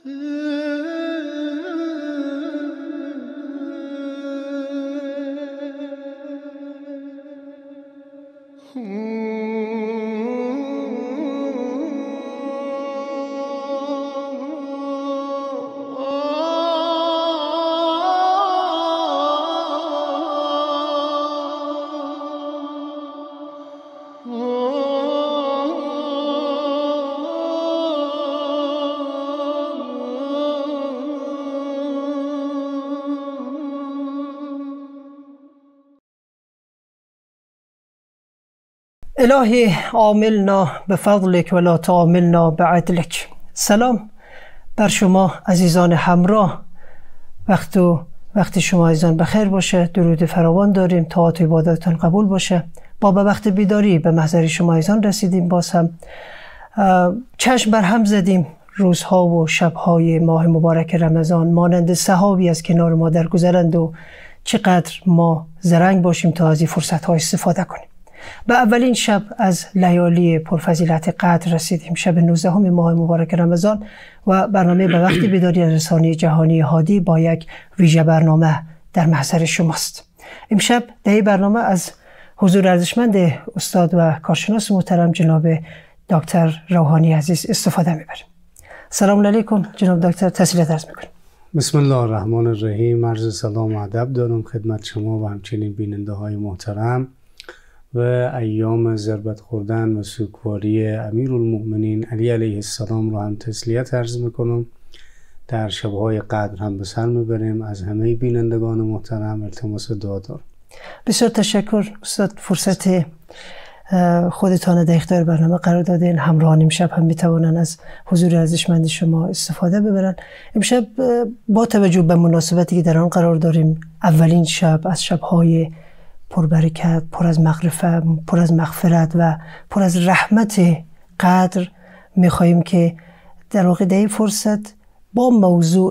الهی عاملنا بفضلک ولا تعاملنا بعدلک. سلام بر شما عزیزان همراه. وقت شما عزیزان بخیر باشه. درود فراوان داریم. طاعت و عبادتتان قبول باشه. با به وقت بیداری به محضر شما عزیزان رسیدیم. باز هم چشم بر هم زدیم. روزها و شبهای ماه مبارک رمضان مانند سحابی از کنار ما درگذرند و چقدر ما زرنگ باشیم تا از این فرصت‌ها استفاده کنیم. به اولین شب از لیالی پرفضیلت قدر رسیدیم. شب 19 ماه مبارک رمضان و برنامه به وقت بیداری از رسانه جهانی هادی با یک ویژه برنامه در محضر شماست. امشب در این برنامه از حضور ارزشمند استاد و کارشناس محترم جناب دکتر روحانی عزیز استفاده میبریم. سلام علیکم جناب دکتر، تسلیت عرض میکنیم. بسم الله الرحمن الرحیم. عرض سلام و ادب دارم خدمت شما و همچنین بیننده های محترم و ایام ضربت خوردن و سوگواری امیرالمؤمنین علی علیه السلام رو هم تسلیت عرض میکنم. در شبهای قدر هم به سر میبریم. از همه بینندگان محترم التماس دعا دارم. بسیار تشکر استاد. فرصت خودتان در اختیار برنامه قرار دادین. همراهان امشب هم میتوانن از حضور ارزشمند شما استفاده ببرن. امشب با توجه به مناسبتی که در آن قرار داریم، اولین شب از شبهای پربرکت، پر از مغفرت و پر از رحمت قدر، میخواییم که در واقع در این فرصت با موضوع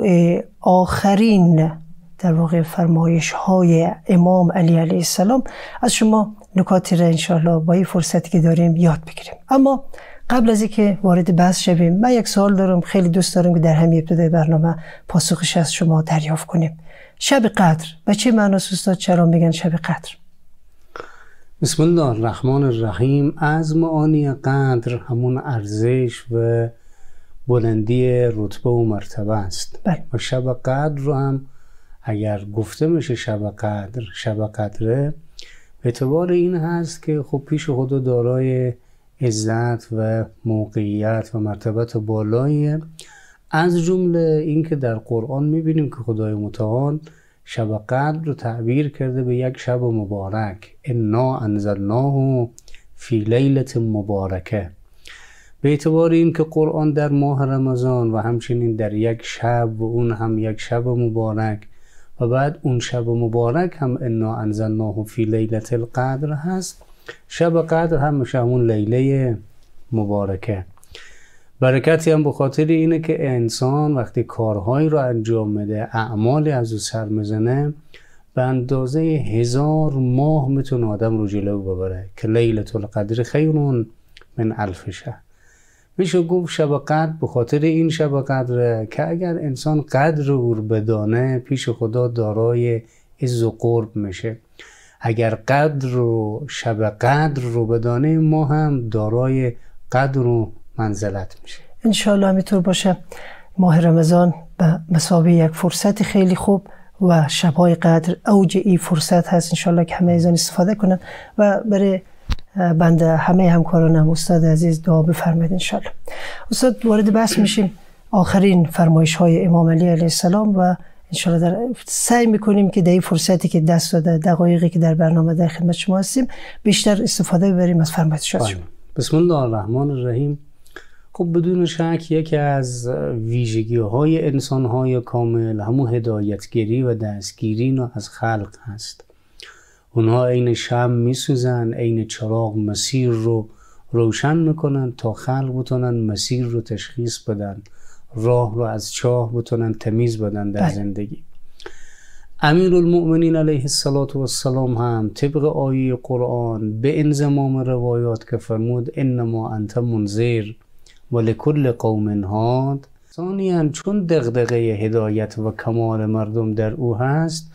آخرین در واقع فرمایش های امام علی علیه السلام از شما نکاتی را انشاءالله با این فرصتی که داریم یاد بگیریم. اما قبل از اینکه وارد بحث شویم، من یک سوال دارم. خیلی دوست دارم که در همین ابتدای برنامه پاسخش از شما دریافت کنیم. شب قدر به چه معناست استاد؟ چرا میگن شب قدر؟ بسم الله الرحمن الرحیم. از معانی قدر همون ارزش و بلندی رتبه و مرتبه است. و شب قدر رو هم اگر گفته میشه شب قدره، به اعتبار این هست که خب پیش خدا دارای عزت و موقعیت و مرتبت بالاییه. از جمله این که در قرآن میبینیم که خدای متعال شب قدر رو تعبیر کرده به یک شب مبارک. انا انزلناه فی لیلة مبارکه. به اعتبار این که قرآن در ماه رمضان و همچنین در یک شب و اون هم یک شب مبارک و بعد اون شب مبارک هم انا انزلناه فی لیلة القدر هست، شب قدر هم میشه همون لیله مبارکه. برکتی هم به خاطر اینه که انسان وقتی کارهایی رو انجام میده، اعمالی از او سر میزنه، به اندازه 1000 ماه میتونه آدم رو جلو ببره که لیلة القدر خیر من 1000 شهر. میشه گفت شب قدر به خاطر این شب قدره که اگر انسان قدر او رو بدانه پیش خدا دارای عز و قرب میشه. اگر قدر رو شب قدر رو بدانه ما هم دارای قدر و منزلت میشه. انشاءالله همینطور باشه. ماه رمضان به مثابه یک فرصت خیلی خوب و شبهای قدر اوج این فرصت هست. انشاءالله که همه ایزان استفاده کنن و برای بنده همه همکارانم استاد عزیز دعا بفرمایید انشاءالله. استاد وارد بحث میشیم. آخرین فرمایش های امام علی علیه السلام و انشاءالله سعی میکنیم که در این فرصتی که دست داده، دقایقی که در برنامه در خدمت شما هستیم، بیشتر استفاده ببریم از فرمایشات شما. بسم الله الرحمن الرحیم. خب بدون شک یکی از ویژگی های انسان های کامل همون هدایتگیری و دستگیری از خلق هست. اونها عین شمع میسوزن، عین چراغ مسیر رو روشن میکنن تا خلق بتونن مسیر رو تشخیص بدن، راه رو از چاه بتونن تمیز بدن در زندگی. امیرالمؤمنین علیه السلام هم طبق آیه قرآن به انضمام روایات که فرمود انما انت منذر ولکل قوم هاد، ثانیاً چون دغدغه هدایت و کمال مردم در او هست،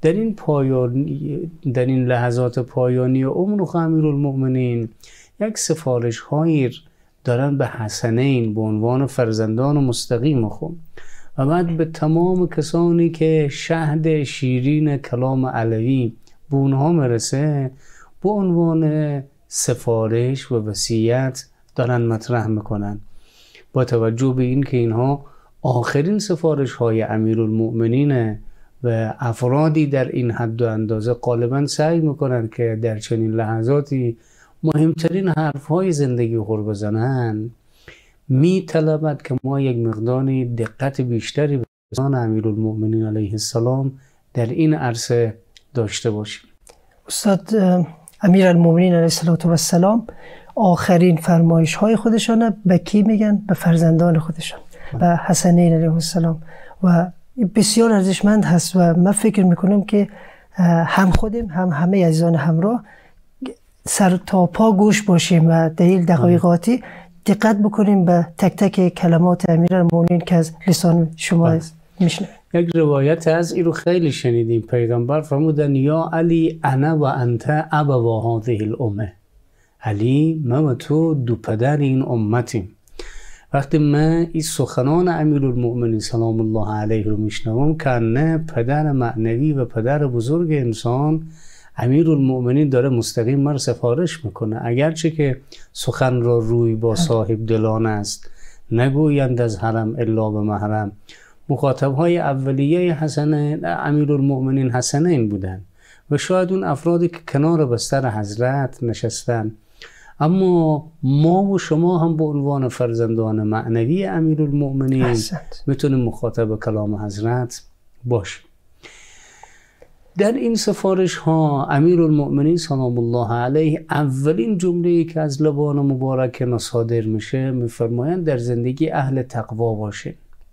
در این لحظات پایانی عمر امیرالمؤمنین یک سفارش هایی دارن به حسنین به عنوان فرزندان مستقیم خود و بعد به تمام کسانی که شهد شیرین کلام علوی به اونها مرسه به عنوان سفارش و وصیت دارن مطرح میکنن، با توجه به این که اینها آخرین سفارش های امیرالمؤمنین و افرادی در این حد و اندازه غالبا سعی میکنن که در چنین لحظاتی مهمترین حرف های زندگی خود بزنن، میطلبد که ما یک مقدار دقت بیشتری به سخن امیرالمؤمنین علیه السلام در این عرصه داشته باشیم. استاد، امیرالمؤمنین علیه السلام آخرین فرمایش های خودشان به کی میگن؟ به فرزندان خودشان، به حسنین علیه السلام، و بسیار ارزشمند هست و من فکر میکنم که هم خودم هم همه عزیزان همراه سر تا پا گوش باشیم و در این دقایقاتی دقت بکنیم به تک تک کلمات امیرالمؤمنین که از لسان شما میشنویم. یک روایت از این رو خیلی شنیدیم، پیغمبر فرمودن یا علی انا و انت ابوا هذه الامه، علی من و تو دو پدر این امتیم. وقتی من این سخنان امیرالمؤمنین سلام الله علیه رو میشنوم که نه پدر معنوی و پدر بزرگ انسان امیرالمؤمنین داره مستقیم مر سفارش میکنه، اگرچه که سخن را روی با صاحب دلان است، نگویند از حرم الا به محرم. مخاطب های اولیه امیرالمؤمنین حسنین بودن و شاید اون افرادی که کنار بستر حضرت نشستن، اما ما و شما هم به عنوان فرزندان معنوی امیرالمؤمنین میتونیم مخاطب کلام حضرت باشیم. در این سفارش ها امیرالمؤمنین سلام الله علیه اولین جمله‌ای که از لبان مبارک صادر میشه میفرمایند در زندگی اهل تقوا باشین.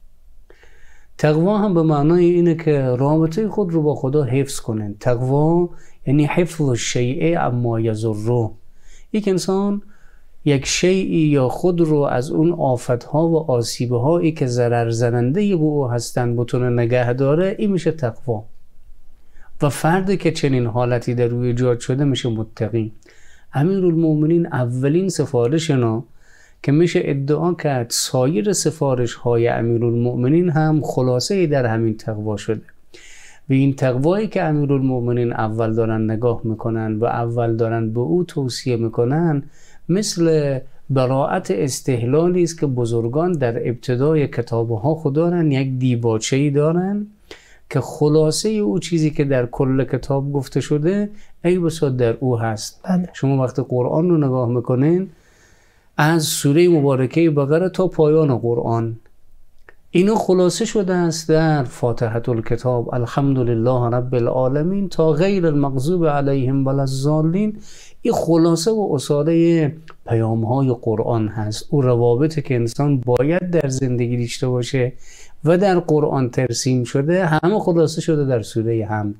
تقوا هم به معنای اینه که رابطه خود رو با خدا حفظ کنین. تقوا یعنی حفظ الشیء اما یضره، یک انسان یک شیئی یا خود رو از اون آفتها و آسیبهایی که ضرر زننده به او هستن بتونه نگه داره، این میشه تقوا. و فردی که چنین حالتی در روی ایجاد شده میشه متقی. امیرالمؤمنین اولین سفارشنا که میشه ادعا کرد سایر سفارش های امیرالمؤمنین هم خلاصه در همین تقوا شده. و این تقوایی که امیرالمؤمنین اول دارن نگاه میکنن و اول دارن به او توصیه میکنن، مثل براءت استحلالی است که بزرگان در ابتدای کتابها خود دارن یک دیباچه‌ای دارن که خلاصه او چیزی که در کل کتاب گفته شده ای بسا در او هست. شما وقتی قرآن رو نگاه میکنین از سوره مبارکه بقره تا پایان قرآن اینو خلاصه شده است در فاتحه الکتاب الحمدلله رب العالمین تا غیر المغضوب علیهم ولا الضالین. این خلاصه و اصاله پیام های قرآن هست، او روابطی که انسان باید در زندگی داشته باشه و در قرآن ترسیم شده همه خلاصه شده در سوره حمد.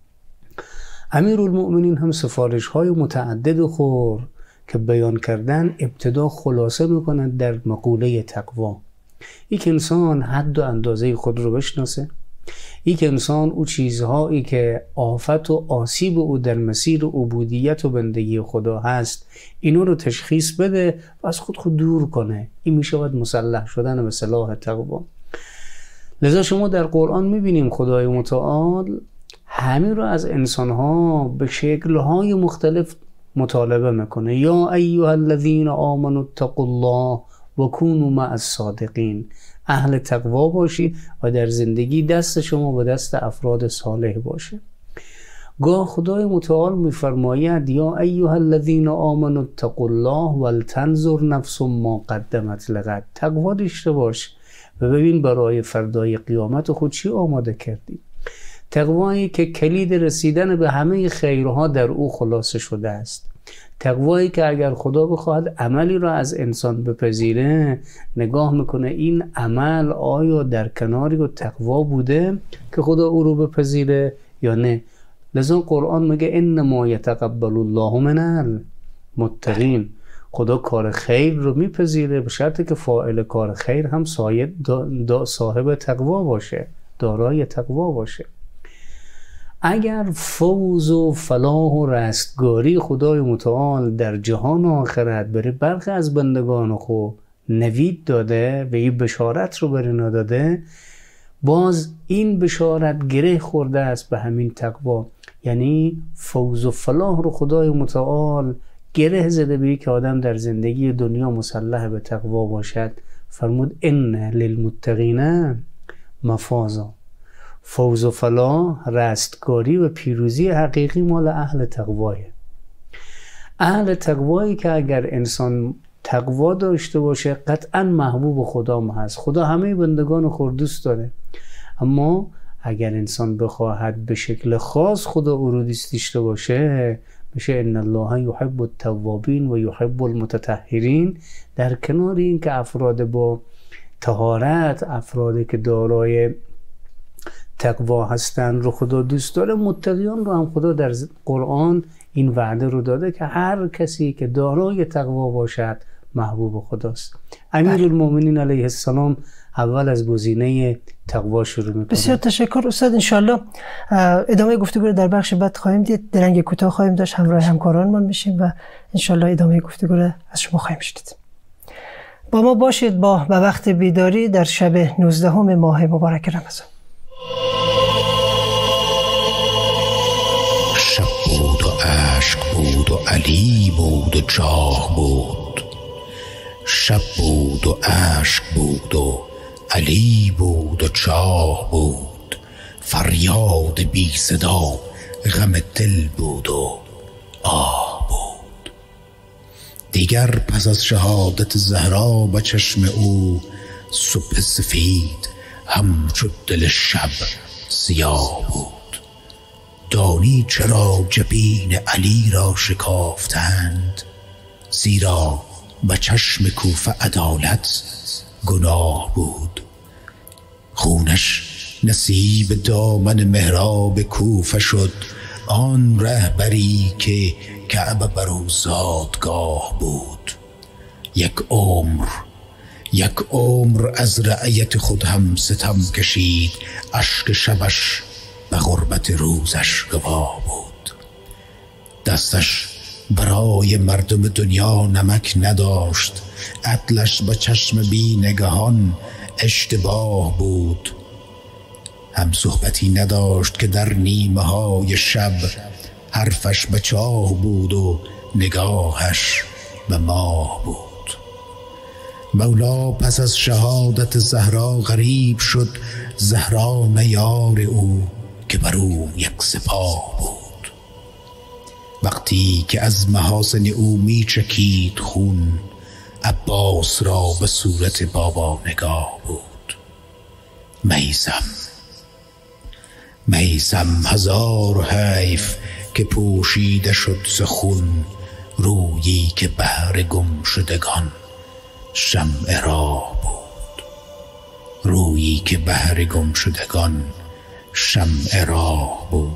امیرالمؤمنین هم سفارش های متعدد خور که بیان کردن ابتدا خلاصه میکنند در مقوله تقوا. یک انسان حد و اندازه خود رو بشناسه، یک انسان او چیزهایی که آفت و آسیب او در مسیر عبودیت و بندگی خدا هست اینو رو تشخیص بده و از خود دور کنه. این میشود مسلح شدن به سلاح تقوا. لذا شما در قرآن میبینیم خدای متعال همین رو از انسانها به شکلهای مختلف مطالبه میکنه. یا ایها الذین آمنوا اتقوا الله و کونوا مع الصادقین، اهل تقوا باشید و در زندگی دست شما و دست افراد صالح باشه. گاه خدای متعال میفرماید یا ایها الذین آمنوا اتقوا الله ولتنظر نفس ما قدمت لغد، تقوا داشته باش و ببین برای فردای قیامت خود چی آماده کردی. تقوایی که کلید رسیدن به همه خیرها در او خلاصه شده است. تقوایی که اگر خدا بخواهد عملی را از انسان بپذیره نگاه میکنه این عمل آیا در کناری و تقوا بوده که خدا او رو بپذیره یا نه. لذا قرآن میگه انما یتقبل الله من المتقین، خدا کار خیر رو میپذیره به شرطی که فاعل کار خیر هم صاحب تقوا باشه، دارای تقوا باشه. اگر فوز و فلاح و رستگاری خدای متعال در جهان و آخرت بره برخی از بندگان خود نوید داده و این بشارت رو بر اینا داده، باز این بشارت گره خورده است به همین تقوا. یعنی فوز و فلاح رو خدای متعال گره زده به که آدم در زندگی دنیا مسلح به تقوا باشد. فرمود ان للمتقین مفازا. فوز و فلاح، رستگاری و پیروزی حقیقی مال اهل تقوایه. اهل تقوایی که اگر انسان تقوا داشته باشه قطعا محبوب خدا هست. خدا همه بندگان خود دوست داره، اما اگر انسان بخواهد به شکل خاص خدا او رو دوست داشته باشه، میشه ان الله یحب التوابین و یحب المتطهرین. در کنار این که افراد با طهارت، افرادی که دارای تقوا هستن رو خدا دوست داره، متقیان رو هم خدا در قرآن این وعده رو داده که هر کسی که دارای تقوا باشد محبوب خداست. امیرالمومنین علیه السلام اول از گزینه تقوا شروع میکنه. بسیار تشکر استاد. انشالله ادامه گفتگو رو در بخش بعد خواهیم دید. درنگ کوتاه خواهیم داشت، همراه همکارانمان میشیم و انشالله ادامه گفتگو رو از شما خواهیم شنید. با ما باشید با به وقت بیداری در شب 19 ماه مبارک رمضان. شب بود و عشق بود و علی بود و جاه بود. شب بود و عشق بود و علی بود و جاه بود. فریاد بی صدا غم دل بود و آه بود. دیگر پس از شهادت زهرا به چشم او صبح سفید همچو دل شب سیاه بود. دانی چرا جبین علی را شکافتند؟ زیرا به چشم کوفه عدالت گناه بود. خونش نصیب دامن محراب کوفه شد، آن رهبری که کعبه بر او زادگاه بود. یک عمر از رعیت خود هم ستم کشید، اشک شبش به غربت روزش گواه بود. دستش برای مردم دنیا نمک نداشت، عدلش به چشم بی نگهان اشتباه بود. هم صحبتی نداشت که در نیمه های شب حرفش به چاه بود و نگاهش به ماه بود. مولا پس از شهادت زهرا غریب شد، زهرا نیار او که بر او یک سپاه بود. وقتی که از محاسن او می چکید خون، عباس را به صورت بابا نگاه بود. میثم هزار حیف که پوشیده شد ز خون، رویی که بهر گم شدگان شمع راه بود. رویی که بهر گم شدگان شمع راه بود.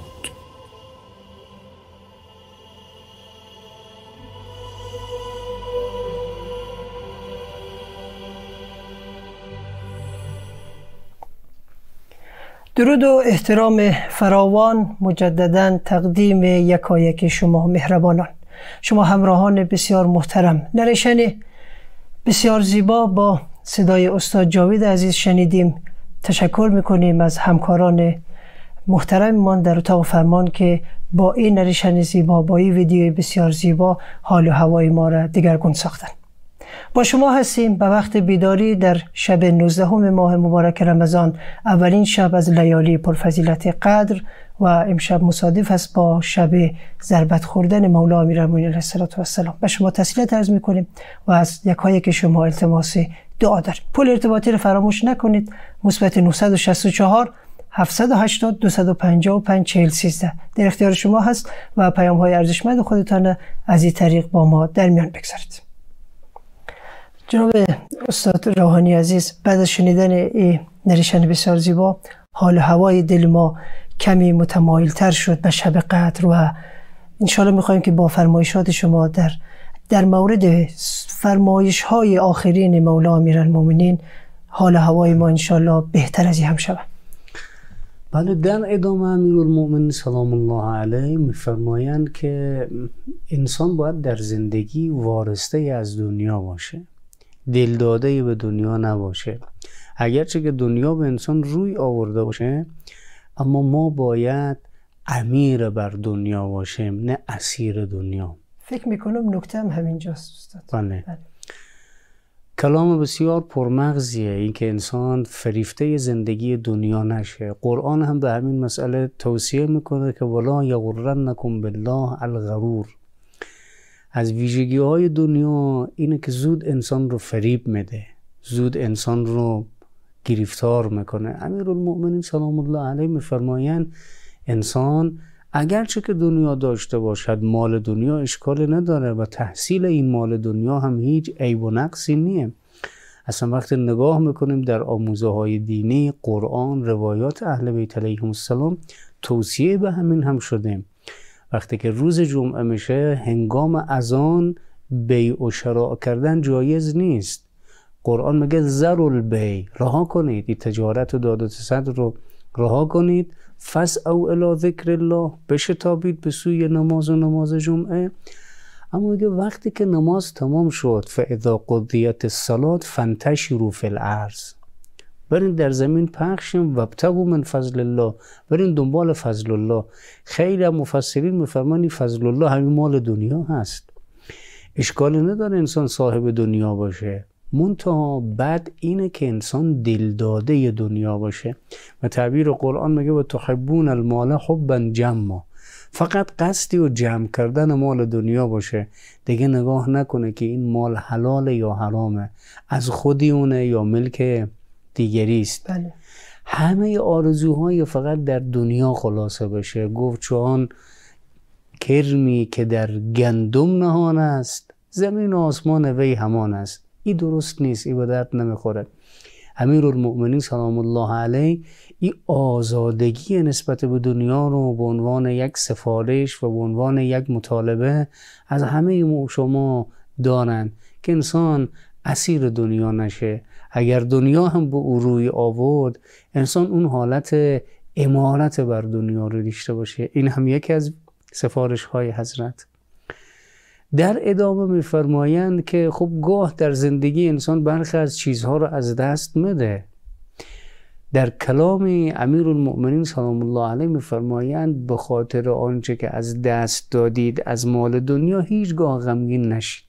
درود و احترام فراوان مجدداً تقدیم یکایک شما مهربانان، شما همراهان بسیار محترم. نریشن بسیار زیبا با صدای استاد جاوید عزیز شنیدیم. تشکر میکنیم از همکاران محترممان در اتاق فرمان که با این نریشن زیبا، با این ویدیوی بسیار زیبا حال و هوای ما را دگرگون ساختن. با شما هستیم به وقت بیداری در شب 19 ماه مبارک رمضان، اولین شب از لیالی پرفضیلت قدر و امشب مصادف است با شب ضربت خوردن مولا امیرالمومنین علیه السلام. به شما تسلیت عرض میکنیم و از یکایک شما التماس دعا داریم. پول ارتباطی را فراموش نکنید، مثبت 964 780 255 4013 در اختیار شما هست و پیام های ارزشمند خودتان از این طریق با ما در میان بگذارید. جناب استاد روحانی عزیز، بعد از شنیدن این نریشن بسیار زیبا، حال هوای دل ما کمی متمایل تر شد به شب قدر و انشالله میخواییم که با فرمایشات شما در در مورد فرمایش های آخرین مولا امیرالمومنین حال هوای ما انشالله بهتر از این هم شود. بله، در ادامه امیرالمومنین سلام الله علیه میفرمایند که انسان باید در زندگی وارسته از دنیا باشه، دلداده به دنیا نباشه. اگرچه که دنیا به انسان روی آورده باشه، اما ما باید امیر بر دنیا باشیم، نه اسیر دنیا. فکر میکنم نکته هم همینجاست استاد. بله. کلام بسیار پرمغزیه این که انسان فریفته زندگی دنیا نشه. قرآن هم به همین مسئله توصیه میکنه که ولا یغرنکم بالله الغرور. از ویژگی های دنیا اینه که زود انسان رو فریب میده، زود انسان رو گرفتار میکنه. امیرالمومنین سلام الله علیه میفرمایند انسان اگرچه که دنیا داشته باشد، مال دنیا اشکال نداره و تحصیل این مال دنیا هم هیچ عیب و نقصی نیه. اصلا وقتی نگاه میکنیم در آموزه های دینی، قرآن، روایات اهل بیت علیهم السلام، توصیه به همین هم شده. وقتی که روز جمعه میشه، هنگام اذان بیع و شراء کردن جایز نیست. قرآن میگه ذروا البیع، رها کنید، این تجارت و داد و ستد رو رها کنید. فسعوا الی ذکر الله، بشتابید به سوی نماز و نماز جمعه. اما میگه وقتی که نماز تمام شد، فاذا قضیت الصلاة فانتشروا فی الارض، برین در زمین پخشیم، وابتغوا من فضل الله، برین دنبال فضل الله. خیلی مفسرین میفرمانی فضل الله همین مال دنیا هست. اشکالی نداره انسان صاحب دنیا باشه، منتها بعد اینه که انسان دلداده دنیا باشه. و تعبیر قرآن میگه و تحبون المال حبا جما، فقط قصدی و جمع کردن مال دنیا باشه، دیگه نگاه نکنه که این مال حلال یا حرامه، از خودی اونه یا ملک دیگری است. بله. همه آرزوهای فقط در دنیا خلاصه بشه. گفت چون کرمی که در گندم نهان است، زمین و آسمان وی همان است. این درست نیست، این به درد نمیخوره. امیرالمومنین سلام الله علیه این آزادگی نسبت به دنیا رو به عنوان یک سفارش و به عنوان یک مطالبه از همه شما دارن که انسان اسیر دنیا نشه. اگر دنیا هم به او روی آورد، انسان اون حالت امارت بر دنیا رو داشته باشه. این هم یکی از سفارش های حضرت. در ادامه میفرمایند که خب گاه در زندگی انسان برخی از چیزها رو از دست میده. در کلام امیرالمومنین سلام الله علیه میفرمایند به خاطر آنچه که از دست دادید از مال دنیا هیچگاه غمگین نشید.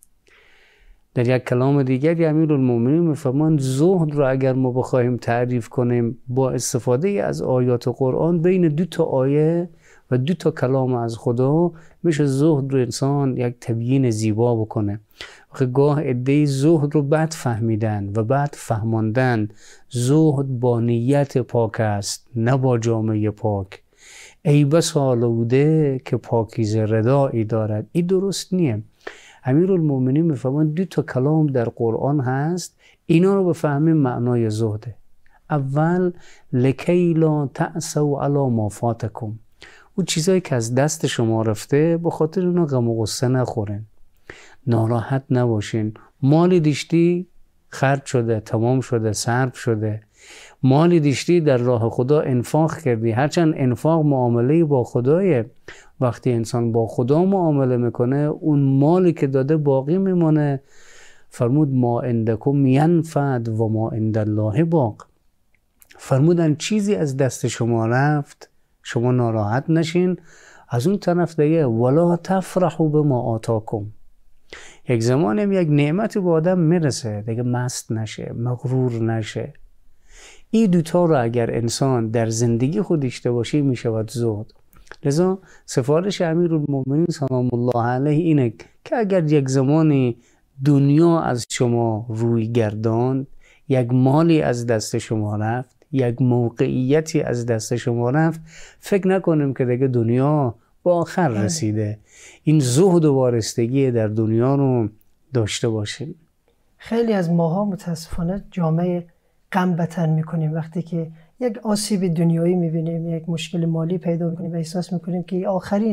در یک کلام دیگری امیرالمومنین میفرمایند زهد رو اگر ما بخوایم تعریف کنیم با استفاده از آیات قرآن، بین 2 تا آیه و 2 تا کلام از خدا میشه زهد رو انسان یک تبیین زیبا بکنه. گاه عده‌ای زهد رو بد فهمیدن و بد فهماندن. زهد با نیت پاک است، نه با جامعه پاک. ای بس آلوده که پاکیزه ردایی دارد. این درست نیه. امیرالمومنین میفهمند 2 تا کلام در قرآن هست، اینا رو بفهمیم معنای زهده. اول لکی لا تأسوا علی ما فاتکم، اون چیزایی که از دست شما رفته به خاطر اونا غم و غصه نخورین، ناراحت نباشین. مالی داشتی خرج شده، تمام شده، صرف شده. مالی داشتی در راه خدا انفاق کردی، هرچند انفاق معامله با خدایه. وقتی انسان با خدا معامله میکنه، اون مالی که داده باقی میمونه. فرمود ما عندکم ینفد و ما عند الله باق. فرمودن چیزی از دست شما رفت، شما ناراحت نشین. از اون طرف دیگه ولا تفرحوا بما آتاکم، یک زمانیم یک نعمت به آدم میرسه دیگه مست نشه، مغرور نشه. این 2 تا رو اگر انسان در زندگی خود داشته باشه میشود زهد. لذا سفارش امیرالمومنین سلام الله علیه اینه که اگر یک زمانی دنیا از شما روی گرداند، یک مالی از دست شما رفت، یک موقعیتی از دست شما رفت، فکر نکنیم که دیگه دنیا با آخر رسیده. این زهد و وارستگی در دنیا رو داشته باشیم. خیلی از ماها متاسفانه جامعه غم بتن میکنیم وقتی که یک آسیب دنیایی میبینیم، یک مشکل مالی پیدا میکنیم و احساس میکنیم که آخرین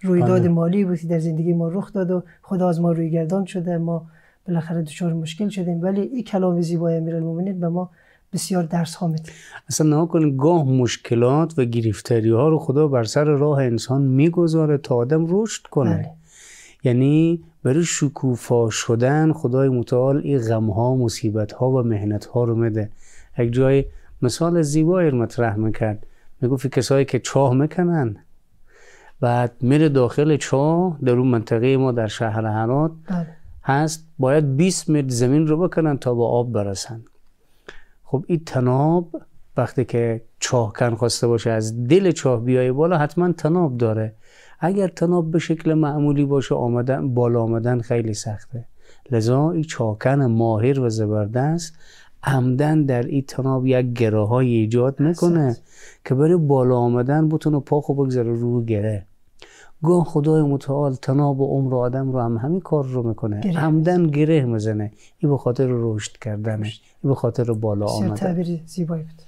رویداد مالی بود که در زندگی ما رخ داد و خدا از ما روی گردان شده، ما بالاخره دچار مشکل شدیم، ولی این کلام زیبای امیرالمومنین به ما بسیار درس ها میده. اصلا نها کنید گاه مشکلات و گرفتاری ها رو خدا بر سر راه انسان میگذاره تا آدم رشد کنه. یعنی برای شکوفا شدن خدای متعال این غم ها، مصیبت ها و محنت ها رو میده. یک جای مثال زیبایی رو مطرح میکرد، میگفت کسایی که چاه میکنن بعد میره داخل چاه، در اون منطقه ما در شهر هرات هست، باید 20 متر زمین رو بکنن تا به آب برسن. خب این تناب وقتی که چاه کن خواسته باشه از دل چاه بیای بالا حتما تناب داره. اگر تناب به شکل معمولی باشه بالا آمدن خیلی سخته. لذا این چاکن ماهر و زبردست عمدن در این تناب یک گره های ایجاد میکنه که برای بالا آمدن بتونه پا خو بگذاره رو گره. گاه خدای متعال تناب و عمر آدم رو هم همین کار رو میکنه، عمدن گره میزنه. این به خاطر رشد کردنه، این به خاطر بالا آمدن. تعبیر زیبایی بود.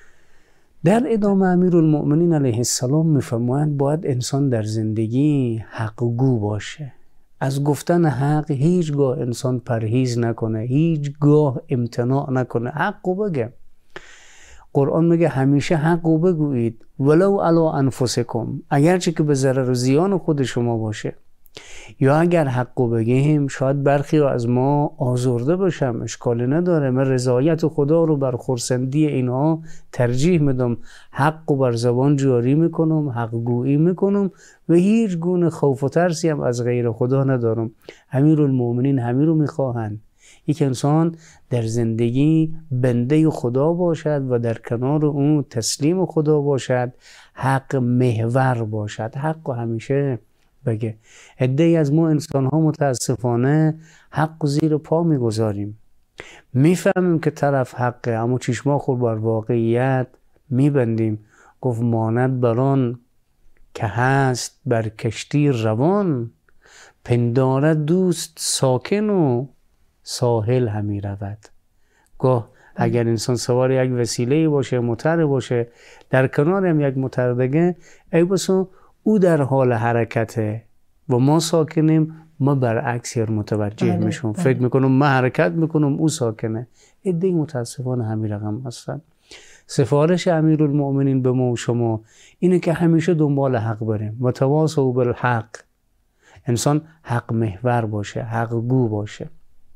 در ادامه امیرالمؤمنین علیه السلام میفرمایند باید انسان در زندگی حق‌گو باشه. از گفتن حق هیچگاه انسان پرهیز نکنه، هیچگاه امتناع نکنه، حقو بگه. قرآن میگه همیشه حقو بگویید ولو علی انفسکم، اگرچه که به ضرر و زیان خود شما باشه. یا اگر حقو بگیم شاید برخی از ما آزرده باشم، اشکالی نداره، من رضایت خدا رو بر خرسندی اینها ترجیح میدم، حقو بر زبان جاری میکنم، حق گویی میکنم و هیچ گونه خوف و ترسی هم از غیر خدا ندارم. امیرالمؤمنین همین رو میخواهند، یک انسان در زندگی بنده خدا باشد و در کنار اون تسلیم خدا باشد، حق محور باشد، حق همیشه بگه. عده‌ای از ما انسان ها متاسفانه حق زیر پا میگذاریم، میفهمیم که طرف حقه اما چشما خور بر واقعیت میبندیم. گفت ماند بران که هست بر کشتی روان، پندارد دوست ساکن و ساحل همی رود. گاه اگر انسان سوار یک وسیله باشه، موتر باشه، در کنار هم یک موتر دیگه، ای بسو او در حال حرکته و ما ساکنیم، ما برعکس متوجه میشم، فکر میکنم ما حرکت میکنم او ساکنه. عده‌ای متاسفانه همین رقم هستن. سفارش امیرالمؤمنین به ما و شما اینه که همیشه دنبال حق بریم، متواصل بالحق، انسان حق محور باشه، حق گو باشه.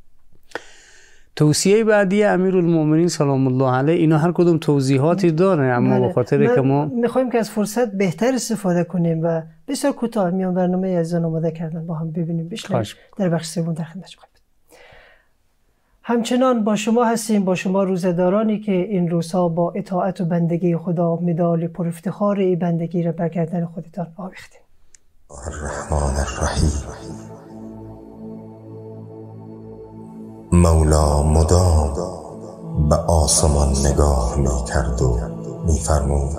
توصیه بعدی امیرالمؤمنین سلام الله علیه، اینا هر کدوم توضیحاتی داره، اما به خاطر که ما میخوایم که از فرصت بهتر استفاده کنیم و بسیار کوتاه میان برنامه از آماده کردن با هم ببینیم، بشنویم در بخش سوم در خدمت شما. همچنان با شما هستیم، با شما روزه‌دارانی که این روزها با اطاعت و بندگی خدا مدال پر افتخار این بندگی را بر گردن خودتان آویختیم. الرحمن الرحیم. مولا مدام به آسمان نگاه می کرد و می فرمود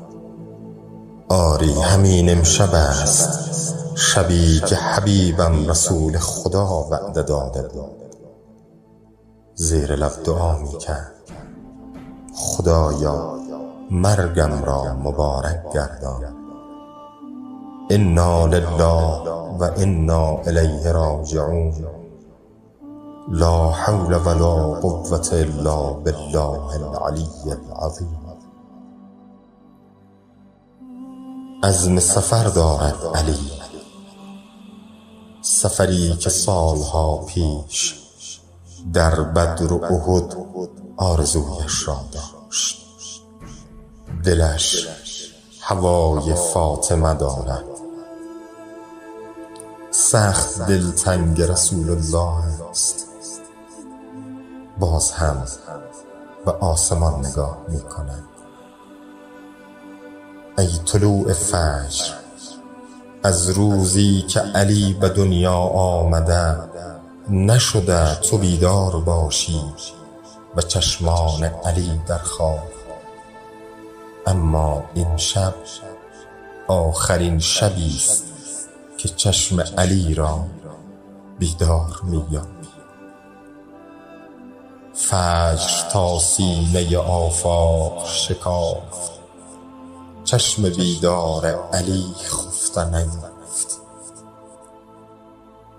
آری همین امشب است شبی که حبیبم رسول خدا وعده داده بود. زیر لب دعا می کرد خدایا مرگم را مبارک گردان. انا لله و انا الیه راجعون. لا حول ولا قوة الا بالله العلی العظیم. عزم سفر دارد علی، سفری که سالها پیش در بدر و احد آرزویش را داشت. دلش هوای فاطمه دارد، سخت دلتنگ رسول الله است. باز هم به آسمان نگاه می کند. ای طلوع فجر از روزی که علی به دنیا آمده، نشده تو بیدار باشی و چشمان علی در خواب. اما این شب آخرین شبی است که چشم علی را بیدار می‌یابی. فجر تا سینه آفاق شکافت، چشم بیدار علی خفته نیافت.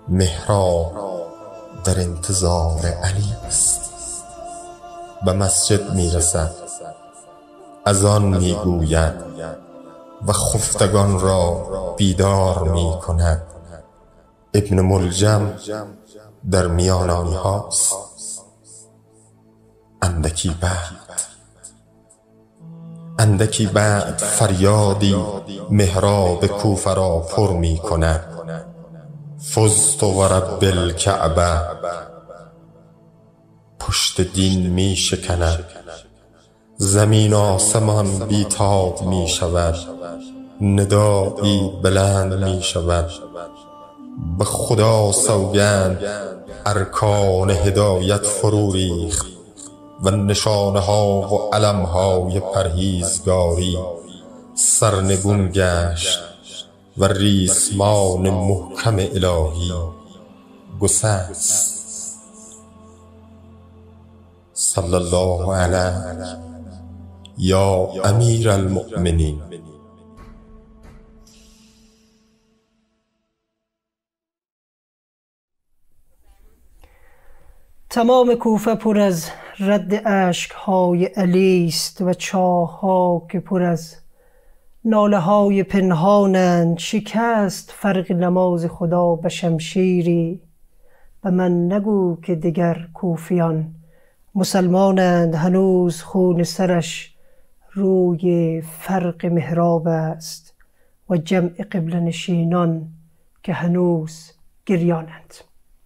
محراب در انتظار علی است. به مسجد می رسد، از آن می گوید و خفتگان را بیدار می کند. ابن ملجم در میان آنهاست. اندکی بعد فریادی محراب کوفه را پر می کند. فزت و رب الکعبه، پشت دین می شکند. زمین آسمان بیتاب می شود، ندایی بلند می شود. به خدا سوگند ارکان هدایت فرو ریخت و نشانه ها و علم های پرهیزگاری سرنگون گشت و ریسمان محکم الهی گسست. صلی الله علیه یا امیر المؤمنین. تمام کوفه پر از رد اشک‌های علی است و چاه‌ها که پر از ناله‌های پنهانند. شکست فرق نماز خدا به شمشیری، و من نگو که دیگر کوفیان مسلمانند. هنوز خون سرش روی فرق محراب است و جمع قبله نشینان که هنوز گریانند.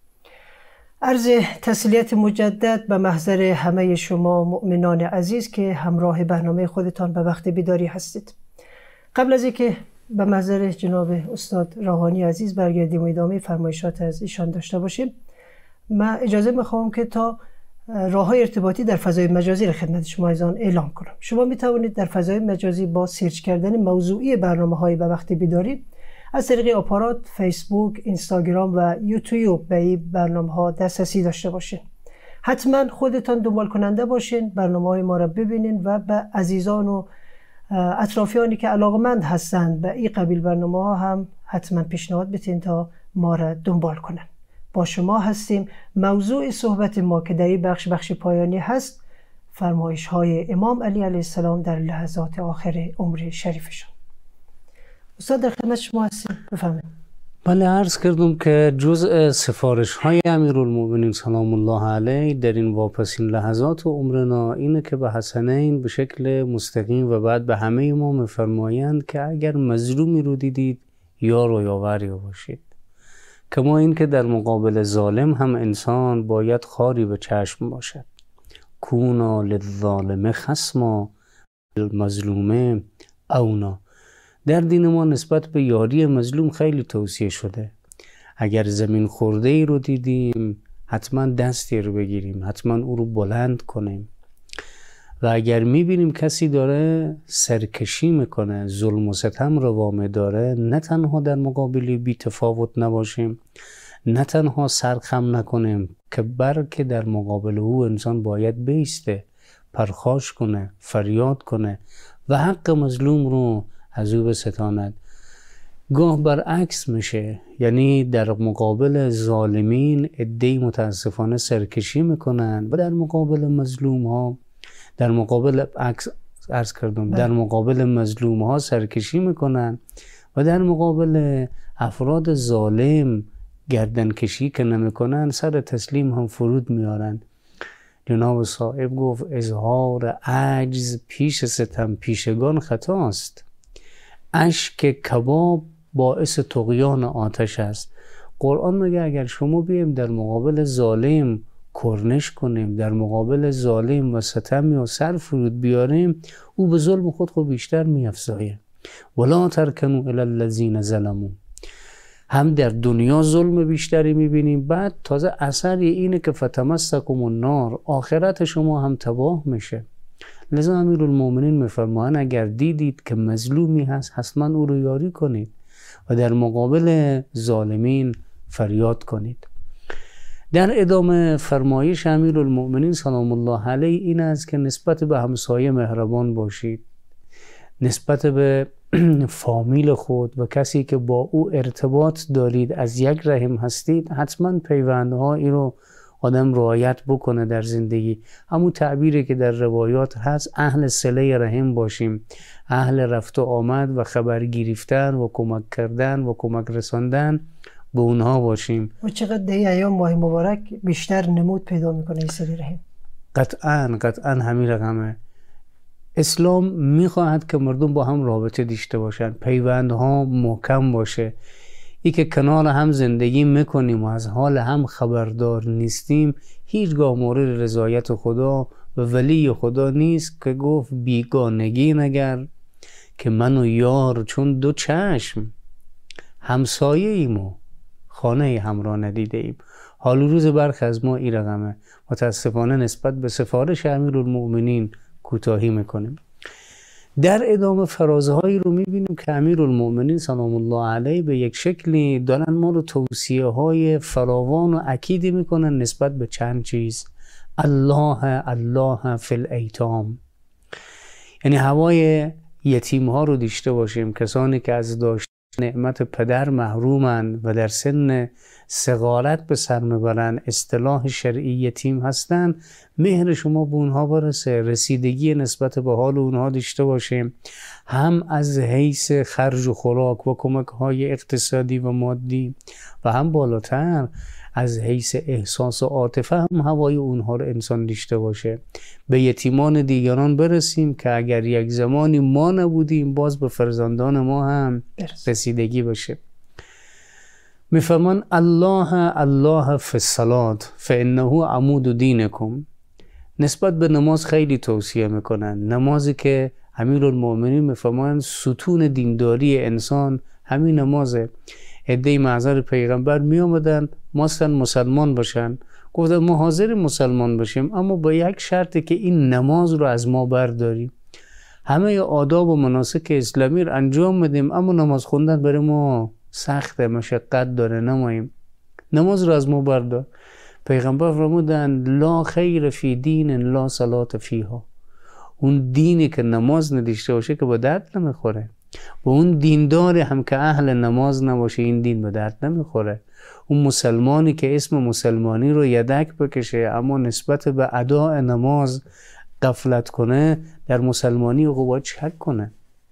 عرض تسلیت مجدد به محضر همه شما مؤمنان عزیز که همراه برنامه خودتان به وقت بیداری هستید. قبل از اینکه به محضر جناب استاد روحانی عزیز برگردیم و ادامه فرمایشات از ایشان داشته باشیم، من اجازه میخوام که تا راه‌های ارتباطی در فضای مجازی را خدمت شما عزیزان اعلام کنم. شما میتوانید در فضای مجازی با سرچ کردن موضوعی برنامه‌های به وقت بیداری از طریق آپارات، فیسبوک، اینستاگرام و یوتیوب به این برنامه‌ها دسترسی داشته باشین. حتما خودتان دنبال کننده باشین، برنامه‌های ما را ببینین و به عزیزان و اطرافیانی که علاقمند هستند به این قبیل برنامه‌ها هم حتما پیشنهاد بدین تا ما را دنبال کنن. با شما هستیم. موضوع صحبت ما که در این بخش پایانی هست، فرمایش‌های امام علی علیه السلام در لحظات آخر عمر شریفشان. استاد در خدمت شما هستیم، بفرمایید. بله، عرض کردم که جزء سفارش‌های امیرالمؤمنین سلام الله علیه در این واپسین لحظات و عمرنا اینه که به حسنین به شکل مستقیم و بعد به همه ما می‌فرمایند که اگر مظلومی رو دیدید یار و یاوری باشید. کما این که در مقابل ظالم هم انسان باید خاری به چشم باشد. کونا للظالم خصما المظلومه اونا. در دین ما نسبت به یاری مظلوم خیلی توصیه شده. اگر زمین خورده ای رو دیدیم حتما دستی رو بگیریم، حتما او رو بلند کنیم، و اگر میبینیم کسی داره سرکشی میکنه، ظلم و ستم روا داره، نه تنها در مقابل بی تفاوت نباشیم، نه تنها سرخم نکنیم، که بلکه در مقابل او انسان باید بیسته، پرخاش کنه، فریاد کنه و حق مظلوم رو از او بستاند. گاه برعکس میشه، یعنی در مقابل ظالمین عده‌ای متاسفانه سرکشی میکنن و در مقابل مظلوم ها، در مقابل عرض کردم در مقابل مظلوم ها سرکشی میکنن و در مقابل افراد ظالم گردن کشی که نمیکنن سر تسلیم هم فرود میارن. جناب صاحب گفت اظهار عجز پیش ستم پیشگان خطاست. اشک کباب باعث طغیان آتش است. قرآن میگه اگر شما بیم در مقابل ظالم کرنش کنیم، در مقابل ظالم و ستم یا سر فرود بیاریم، او به ظلم خود بیشتر میافزایه. ولا ترکنوا الی الذین ظلموا. هم در دنیا ظلم بیشتری میبینیم، بعد تازه اثر اینه که فتمسکم النار، آخرت شما هم تباه میشه. لذا امیرالمؤمنین میفرمایند اگر دیدید که مظلومی هست حتما او رو یاری کنید و در مقابل ظالمین فریاد کنید. در ادامه فرمایش امیرالمؤمنین سلام الله علیه این است که نسبت به همسایه مهربان باشید، نسبت به فامیل خود و کسی که با او ارتباط دارید، از یک رحم هستید، حتما پیوندهایی رو آدم رعایت بکنه در زندگی. همون تعبیری که در روایات هست، اهل صله رحم باشیم، اهل رفت و آمد و خبر گرفتن و کمک کردن و کمک رساندن به اونها باشیم. و چقدر در ایام ماه مبارک بیشتر نمود پیدا میکنه این صله رحم؟ قطعا همین رقمه. اسلام میخواهد که مردم با هم رابطه داشته باشن، پیوندها محکم باشه. ای که کنار هم زندگی میکنیم و از حال هم خبردار نیستیم، هیچگاه مورد رضایت خدا و ولی خدا نیست که گفت بیگانگی نگر که من و یار چون دو چشم همسایه ایم و خانه همراه ندیده ایم. حال روز برخی از ما این رقمه. متاسفانه نسبت به سفارش امیرالمؤمنین کوتاهی میکنیم. در ادامه فرازهایی رو میبینیم که امیرالمؤمنین سلام الله علیه به یک شکلی دارن ما رو توصیه های فراوان و اکیدی میکنن نسبت به چند چیز. الله فی الایتام، یعنی هوای یتیم ها رو داشته باشیم. کسانی که از داشت نعمت پدر محرومن و در سن صغارت به سر میبرن، اصطلاح شرعی یتیم هستن، مهر شما به اونها برسه، رسیدگی نسبت به حال اونها داشته باشیم، هم از حیث خرج و خوراک و کمک های اقتصادی و مادی و هم بالاتر از حیث احساس و عاطفه هم هوای اونها رو انسان داشته باشه. به یتیمان دیگران برسیم که اگر یک زمانی ما نبودیم باز به فرزندان ما هم رسیدگی بشه. میفرمان الله فی الصلاة فانه عمود دینکم. نسبت به نماز خیلی توصیه میکنن. نمازی که امیرالمؤمنین میفرمان ستون دینداری انسان همین نمازه. عده معذر پیغمبر می آمدن مثلا مسلمان باشن، گفتن ما حاضر مسلمان باشیم اما با یک شرطی که این نماز رو از ما برداریم. همه آداب و مناسک اسلامی رو انجام میدیم اما نماز خوندن برای ما سخته، مشقت داره، نماییم. نماز رو از ما بردار. پیغمبر فرمودن لا خیر فی دین لا صلاة فیها. اون دینی که نماز نداشته باشه که با درد نمیخوره. و اون دینداری هم که اهل نماز نباشه این دین به درد نمیخوره. اون مسلمانی که اسم مسلمانی رو یدک بکشه اما نسبت به اداء نماز غفلت کنه، در مسلمانی او باید شک کنه.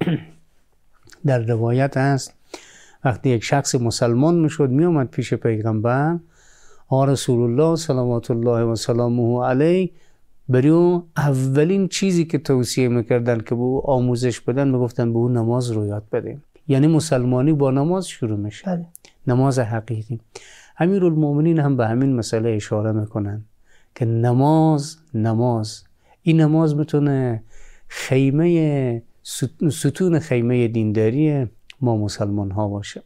در روایت هست وقتی یک شخص مسلمان میشد میامد پیش پیغمبر، رسول الله صلوات الله و سلامه علیه برای اون اولین چیزی که توصیه میکردن که به او آموزش بدن میگفتن به اون نماز رو یاد بدیم. یعنی مسلمانی با نماز شروع میشه. نماز حقیقی. امیرالمؤمنین هم به همین مسئله اشاره میکنن که نماز این نماز میتونه خیمه ستون خیمه دینداری ما مسلمان ها باشه.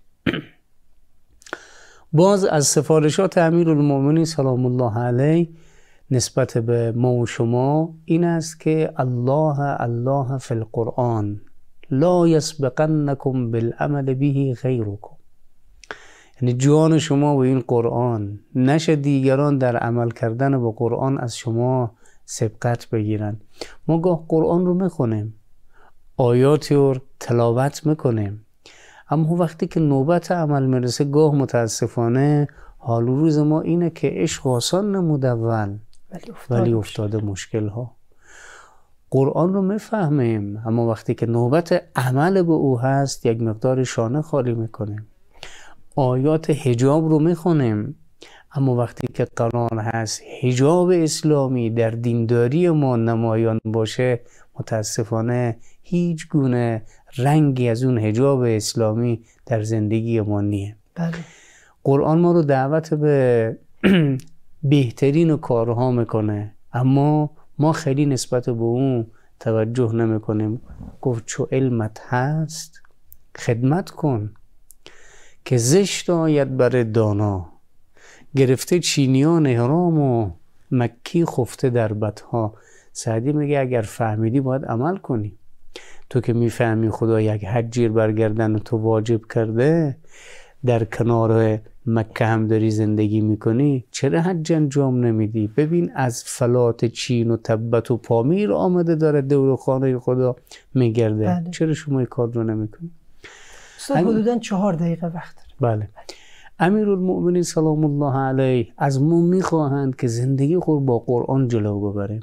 باز از سفارشات امیرالمؤمنین سلام الله علیه نسبت به ما و شما این است که الله فی القرآن لا یسبقنکم بالعمل به غیرکم. یعنی جان شما و این قرآن نشه دیگران در عمل کردن به قرآن از شما سبقت بگیرن. ما گاه قرآن رو میخونیم، آیاتی رو تلاوت میکنیم، اما وقتی که نوبت عمل میرسه گاه متاسفانه حال روز ما اینه که عشق آسان نمود اول ولی افتاده مشکل ها. قرآن رو میفهمیم اما وقتی که نوبت عمل به او هست یک مقدار شانه خالی میکنیم. آیات حجاب رو میخونیم اما وقتی که قرار هست حجاب اسلامی در دینداری ما نمایان باشه متاسفانه هیچ گونه رنگی از اون حجاب اسلامی در زندگی ما نیه. قرآن ما رو دعوت به بهترین کارها میکنه اما ما خیلی نسبت به اون توجه نمیکنیم. گفت چو علمت هست خدمت کن که زشت آید بر دانا، گرفته چینیان احرام و مکی خفته در بدها. سعدی میگه اگر فهمیدی باید عمل کنی. تو که میفهمی خدا یک حجیر برگردن تو واجب کرده، در کنار مکه هم داری زندگی میکنی، چرا حج انجام نمیدی؟ ببین از فلات چین و تبت و پامیر آمده داره دور خانه خدا میگرده. چرا شما این کار رو نمیکنی؟ حدوداً 4 دقیقه وقت داره. بله. امیرالمؤمنین سلام الله علیه از ما میخواهند که زندگی خود با قرآن جلو ببریم،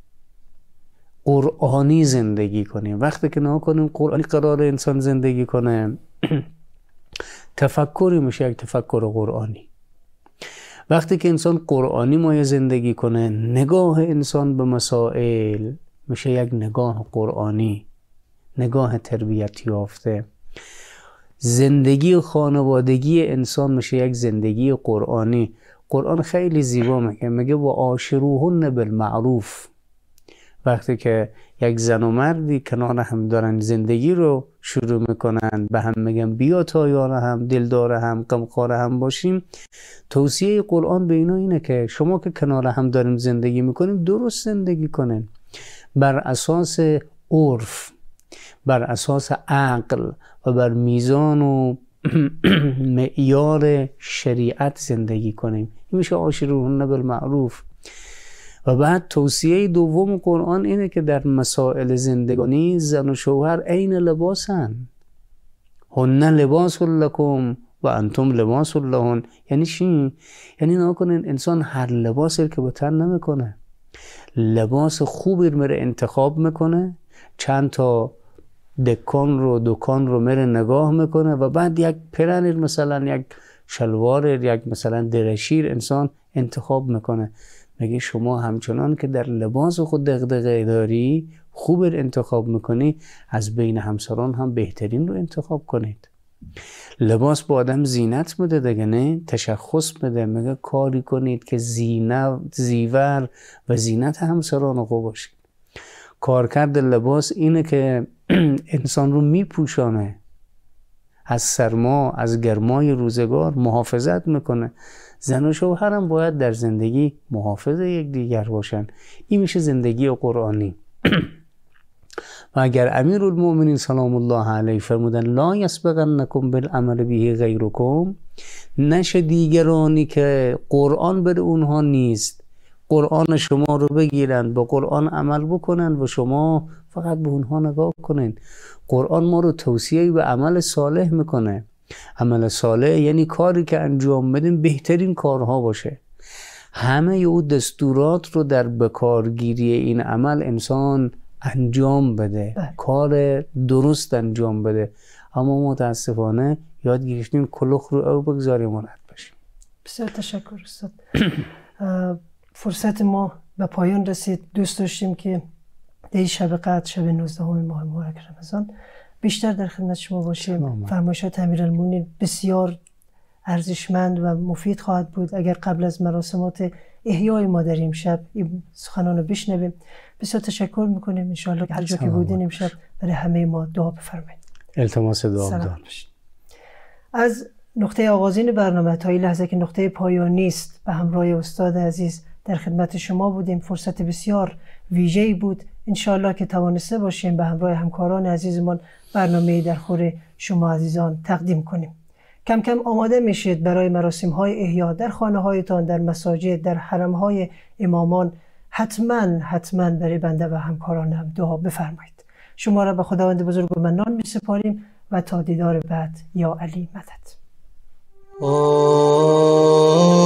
قرآنی زندگی کنیم. وقتی که نه کنیم قرآنی قرار انسان زندگی کنه تفکری میشه یک تفکر قرآنی. وقتی که انسان قرآنی مایه زندگی کنه نگاه انسان به مسائل میشه یک نگاه قرآنی، نگاه تربیت یافته. زندگی خانوادگی انسان میشه یک زندگی قرآنی. قرآن خیلی زیبا میگه و عاشروهن بالمعروف. وقتی که یک زن و مردی کنار هم دارن زندگی رو شروع میکنن، به هم میگن بیا تا یار هم، دلدار هم، غمخوار هم باشیم. توصیه قرآن به اینا اینه که شما که کنار هم داریم زندگی میکنیم درست زندگی کنین، بر اساس عرف، بر اساس عقل و بر میزان و معیار شریعت زندگی کنیم. این میشه عاشروهن بالمعروف. و بعد توصیه دوم قرآن اینه که در مسائل زندگانی زن و شوهر عین لباسن. هن لباس لکم و انتم لباس لهن. یعنی چی؟ یعنی نکنین انسان هر لباسی که به تن نمیکنه، لباس خوبی رو میره انتخاب میکنه، چند تا دکان رو میره نگاه میکنه و بعد یک پرنر مثلا یک شلوار یک مثلا درشیر انسان انتخاب میکنه. میگه شما همچنان که در لباس خود دغدغه داری خوب انتخاب میکنی، از بین همسران هم بهترین رو انتخاب کنید. لباس با آدم زینت میده دیگه، نه تشخص میده. میگه کاری کنید که زیور و زینت همسران خوب باشید. کارکرد لباس اینه که انسان رو میپوشانه، از سرما از گرمای روزگار محافظت میکنه. زن و شوهر هم باید در زندگی محافظ یک دیگر باشن. این میشه زندگی قرآنی. و اگر امیرالمؤمنین سلام الله علیه فرمودن لا یسبقنکم بالعمل به غیرکم، نشه دیگرانی که قرآن بر اونها نیست قرآن شما رو بگیرن، به قرآن عمل بکنن و شما فقط به اونها نگاه کنین. قرآن ما رو توصیه به عمل صالح میکنه. عمل صالح یعنی کاری که انجام بدیم بهترین کارها باشه. همه او دستورات رو در بکارگیری این عمل انسان انجام بده، کار درست انجام بده. اما متاسفانه یاد گرفتیم کلوخ رو او بگذاریم و رد بشیم. بسیار تشکر استاد. فرصت ما به پایان رسید. دوست داشتیم که در شب قدر، شب 19 ماه مبارک رمضان، بیشتر در خدمت شما باشیم. فرمایشات امیرالمؤمنین بسیار ارزشمند و مفید خواهد بود اگر قبل از مراسمات احیای ما در امشب این سخنان رو بشنویم. بسیار تشکر میکنیم. انشاءالله هر جا که بودین امشب برای همه ما دعا بفرمایید. التماس دعا دارم. از نقطه آغازین برنامه تا این لحظه که نقطه پایانی است به همراه استاد عزیز در خدمت شما بودیم. فرصت بسیار ویژه‌ای بود. انشاءالله که توانسته باشیم به همراه همکاران عزیزمان برنامه در خور شما عزیزان تقدیم کنیم. کم کم آماده میشید برای مراسم‌های احیا در خانه‌هایتان، در مساجد، در حرم‌های امامان. حتما برای بنده و همکارانم دعا بفرمایید. شما را به خداوند بزرگ و منان می‌سپاریم و تا دیدار بعد یا علی مدد.